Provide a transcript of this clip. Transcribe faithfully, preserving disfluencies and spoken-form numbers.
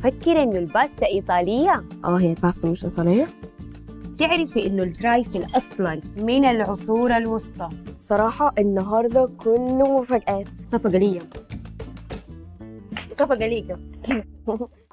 مفكرة إنه الباستا إيطالية؟ اه هي الباستا مش إيطالية؟ تعرفي إنه الترايفل أصلاً من العصور الوسطى؟ الصراحة النهاردة كله مفاجآت. صفقة ليا صفقة ليك